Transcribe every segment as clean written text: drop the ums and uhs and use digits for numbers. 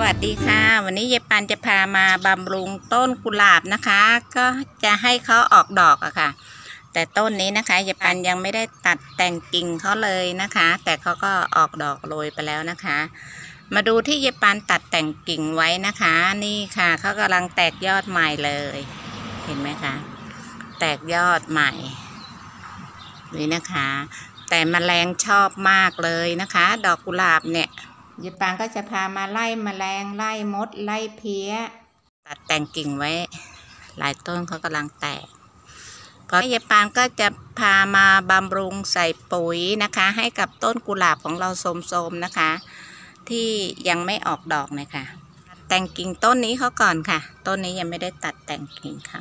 วัสดีค่ะวันนี้ยายปันจะพามาบำรุงต้นกุหลาบนะคะก็จะให้เขาออกดอกอะค่ะแต่ต้นนี้นะคะยายปันยังไม่ได้ตัดแต่งกิ่งเขาเลยนะคะแต่เขาก็ออกดอกโรยไปแล้วนะคะมาดูที่ยายปันตัดแต่งกิ่งไว้นะคะนี่ค่ะเขากำลังแตกยอดใหม่เลยเห็นไหมคะแตกยอดใหม่นี่นะคะแต่แมลงชอบมากเลยนะคะดอกกุหลาบเนี่ยยายปางก็จะพามาไล่แมลงไล่มดไล่เพี้ยตัดแต่งกิ่งไว้หลายต้นเขากำลังแตกก็ยายปางก็จะพามาบำรุงใส่ปุ๋ยนะคะให้กับต้นกุหลาบของเราโทรมๆนะคะที่ยังไม่ออกดอกนะคะแต่งกิ่งต้นนี้เขาก่อนค่ะต้นนี้ยังไม่ได้ตัดแต่งกิ่งเขา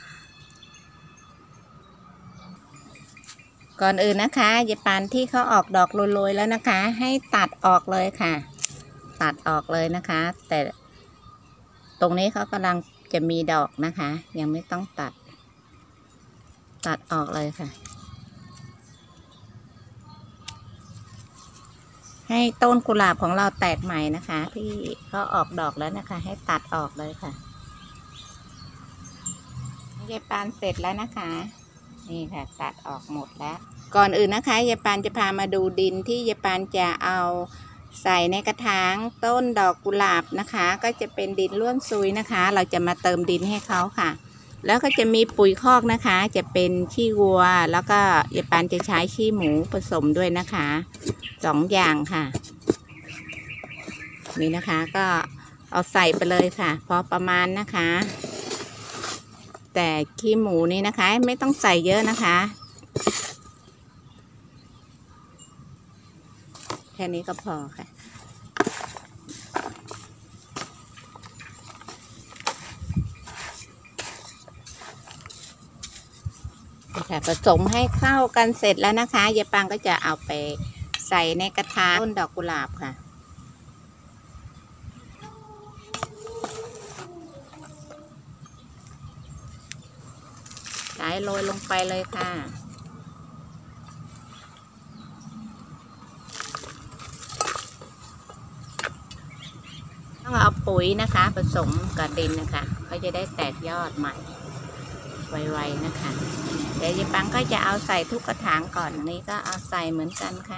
ก่อนอื่นนะคะยายปานที่เขาออกดอกโรยๆแล้วนะคะให้ตัดออกเลยค่ะตัดออกเลยนะคะแต่ตรงนี้เขากำลังจะมีดอกนะคะยังไม่ต้องตัดออกเลยค่ะให้ต้นกุหลาบของเราแตกใหม่นะคะที่เขาออกดอกแล้วนะคะให้ตัดออกเลยค่ะยายปานเสร็จแล้วนะคะนี่ค่ะตัดออกหมดแล้วก่อนอื่นนะคะยายปานจะพามาดูดินที่ยายปานจะเอาใส่ในกระถางต้นดอกกุหลาบนะคะก็จะเป็นดินร่วนซุยนะคะเราจะมาเติมดินให้เขาค่ะแล้วก็จะมีปุ๋ยคอกนะคะจะเป็นขี้วัวแล้วก็ยายปานจะใช้ขี้หมูผสมด้วยนะคะ2 อย่างค่ะนี่นะคะก็เอาใส่ไปเลยค่ะพอประมาณนะคะแต่ขี้หมูนี่นะคะไม่ต้องใส่เยอะนะคะแค่นี้ก็พอค่ะผสมให้เข้ากันเสร็จแล้วนะคะยายปังก็จะเอาไปใส่ในกระถางต้นดอกกุหลาบค่ะใส่โรยลงไปเลยค่ะต้องเอาปุ๋ยนะคะผสมกับดินนะคะเขาจะได้แตกยอดใหม่ไวๆนะคะเดี๋ยวยายปังก็จะเอาใส่ทุกกระถางก่อนนี้ก็เอาใส่เหมือนกันค่ะ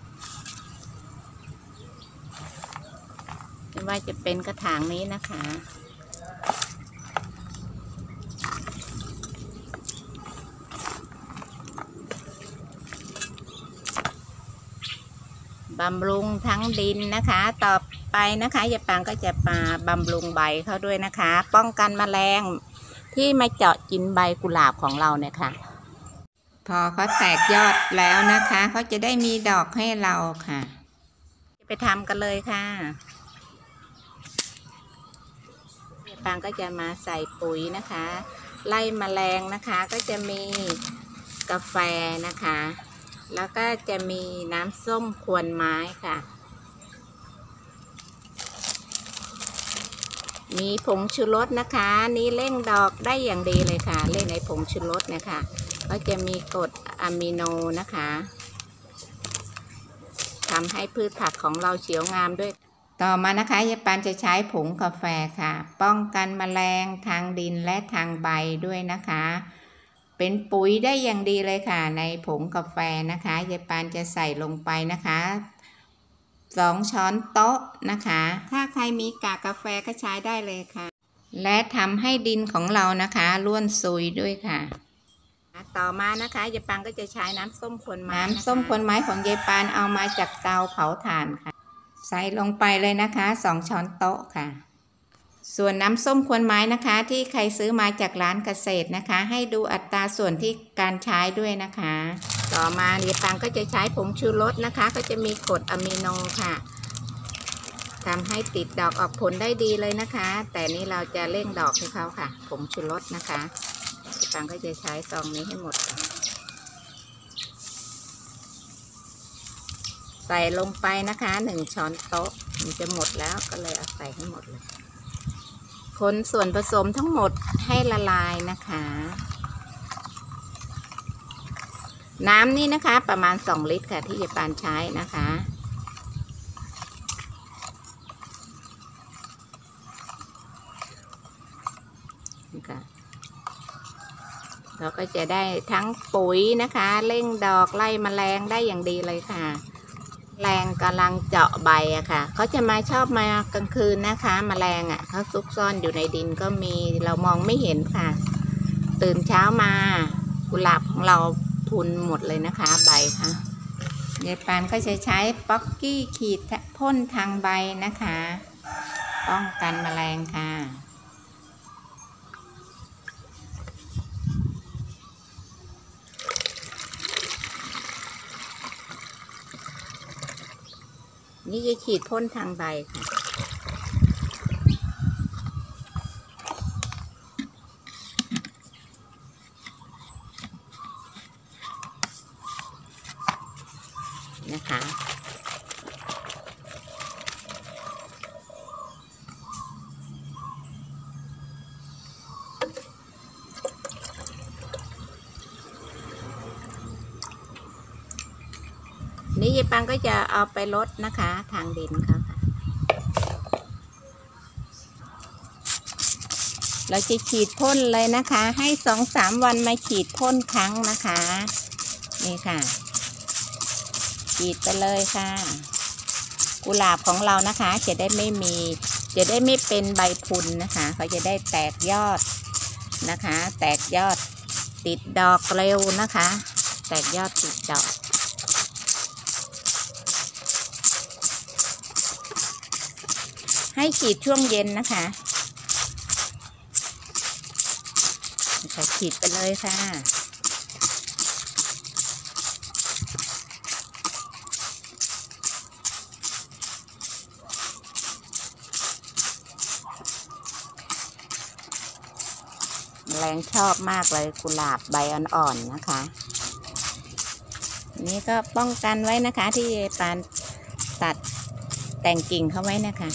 ไม่ว่าจะเป็นกระถางนี้นะคะบำรุงทั้งดินนะคะต่อไปนะคะยายปางก็จะมาบำรุงใบเขาด้วยนะคะป้องกันแมลงที่มาเจาะกินใบกุหลาบของเราเนี่ยค่ะพอเขาแตกยอดแล้วนะคะเขาจะได้มีดอกให้เราค่ะไปทำกันเลยค่ะยายปางก็จะมาใส่ปุ๋ยนะคะไล่แมลงนะคะก็จะมีกาแฟนะคะแล้วก็จะมีน้ำส้มควนไม้ค่ะมีผงชูรสนะคะนี่เร่งดอกได้อย่างดีเลยค่ะเร่งในผงชูรสนะคะก็จะมีกรดอะมิโนนะคะทำให้พืชผักของเราเขียวงามด้วยต่อมานะคะยายปานจะใช้ผงกาแฟค่ะป้องกันแมลงทางดินและทางใบด้วยนะคะเป็นปุ๋ยได้อย่างดีเลยค่ะในผงกาแฟนะคะยายปานจะใส่ลงไปนะคะ2 ช้อนโต๊ะนะคะถ้าใครมีกากกาแฟก็ใช้ได้เลยค่ะและทำให้ดินของเรานะคะร่วนซุยด้วยค่ะต่อมานะคะยายปานก็จะใช้น้ำส้มควนไม้น้ำส้มควนไม้ของยายปานเอามาจากเตาเผาถ่านค่ะใส่ลงไปเลยนะคะ2 ช้อนโต๊ะค่ะส่วนน้ำส้มควนไม้นะคะที่ใครซื้อมาจากร้านเกษตรนะคะให้ดูอัตราส่วนที่การใช้ด้วยนะคะต่อมายายปางก็จะใช้ผงชูรสนะคะก็จะมีกรดอะมิโนค่ะทำให้ติดดอกออกผลได้ดีเลยนะคะแต่นี้เราจะเร่งดอกให้เขาค่ะผงชูรสนะคะยายปางก็จะใช้ซองนี้ให้หมดใส่ลงไปนะคะ1 ช้อนโต๊ะมันจะหมดแล้วก็เลยเอาใส่ให้หมดเลยคนส่วนผสมทั้งหมดให้ละลายนะคะน้ำนี่นะคะประมาณ2 ลิตรค่ะที่ยายปานใช้นะคะเราก็จะได้ทั้งปุ๋ยนะคะเร่งดอกไล่แมลงได้อย่างดีเลยค่ะแมลงกำลังเจาะใบอะค่ะเขาจะมาชอบมากลางคืนนะคะแมลงอะเขาซุกซ่อนอยู่ในดินก็มีเรามองไม่เห็นค่ะตื่นเช้ามากุหลาบของเราพุนหมดเลยนะคะใบค่ะยายปานก็จะใช้ป๊อกกี้ขีดพ่นทางใบนะคะป้องกันแมลงค่ะนี่จะฉีดพ่นทางใบค่ะนะคะนี่ยายปังก็จะเอาไปลดนะคะทางดินค่ะเราจะฉีดพ่นเลยนะคะให้2-3 วันมาฉีดพ่นครั้งนะคะนี่ค่ะฉีดไปเลยค่ะกุหลาบของเรานะคะจะได้ไม่เป็นใบพุนนะคะเขาจะได้แตกยอดนะคะแตกยอดติดดอกเร็วนะคะแตกยอดติดดอกให้ฉีดช่วงเย็นนะคะฉีดไปเลยค่ะแมลงชอบมากเลยกุหลาบใบอ่อนๆนะคะนี่ก็ป้องกันไว้นะคะที่ปานตัดแต่งกิ่งเขาไว้นะคะ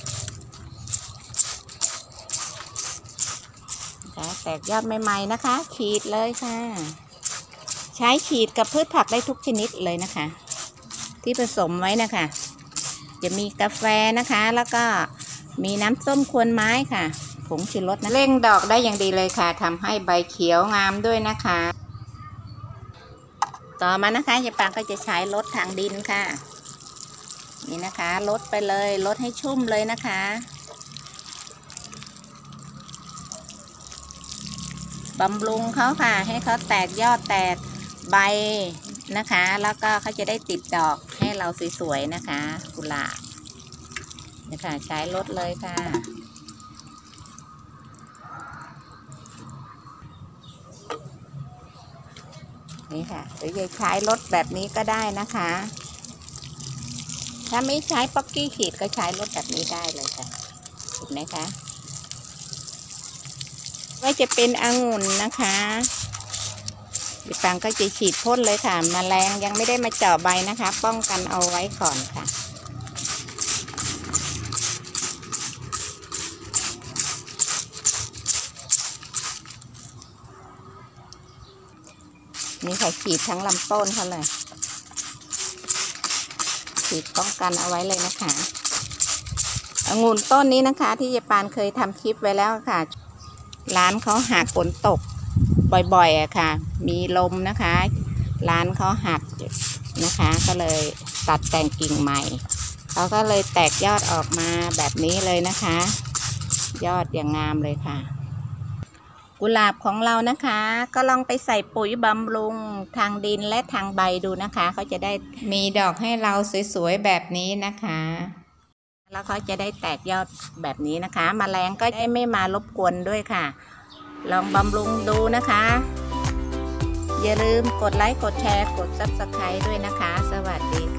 แตกยอดใหม่ๆนะคะฉีดเลยค่ะใช้ฉีดกับพืชผักได้ทุกชนิดเลยนะคะที่ผสมไว้นะคะจะมีกาแฟนะคะแล้วก็มีน้ำส้มควนไม้ค่ะผงชูรสนะเร่งดอกได้อย่างดีเลยค่ะทำให้ใบเขียวงามด้วยนะคะต่อมานะคะยายปางก็จะใช้ลดทางดินค่ะนี่นะคะลดไปเลยลดให้ชุ่มเลยนะคะบำรุงเขาค่ะให้เขาแตกยอดแตกใบนะคะแล้วก็เขาจะได้ติดดอกให้เราสวยๆนะคะกุหลาบนี่ค่ะใช้ลดเลยค่ะนี่ค่ะหรือจะใช้ลดแบบนี้ก็ได้นะคะถ้าไม่ใช้ป๊อกกี้ขีดก็ใช้ลดแบบนี้ได้เลยค่ะเห็นไหมคะว่าจะเป็นองุ่นนะคะยายปางก็จะฉีดพ่นเลยค่ะแมลงยังไม่ได้มาเจาะใบนะคะป้องกันเอาไว้ก่อนค่ะนี่ค่ะฉีดทั้งลำต้นเขาเลยฉีดป้องกันเอาไว้เลยนะคะองุ่นต้นนี้นะคะที่ยายปานเคยทำคลิปไว้แล้วค่ะร้านเขาหักฝนตกบ่อยๆอะค่ะมีลมนะคะร้านเขาหักนะคะก็เลยตัดแต่งกิ่งใหม่เขาก็เลยแตกยอดออกมาแบบนี้เลยนะคะยอดอย่างงามเลยค่ะกุหลาบของเรานะคะก็ลองไปใส่ปุ๋ยบำรุงทางดินและทางใบดูนะคะเขาจะได้มีดอกให้เราสวยๆแบบนี้นะคะแล้วเขาจะได้แตกยอดแบบนี้นะคะแมลงก็ได้ไม่มารบกวนด้วยค่ะลองบำรุงดูนะคะอย่าลืมกดไลค์กดแชร์กด Subscribe ด้วยนะคะสวัสดี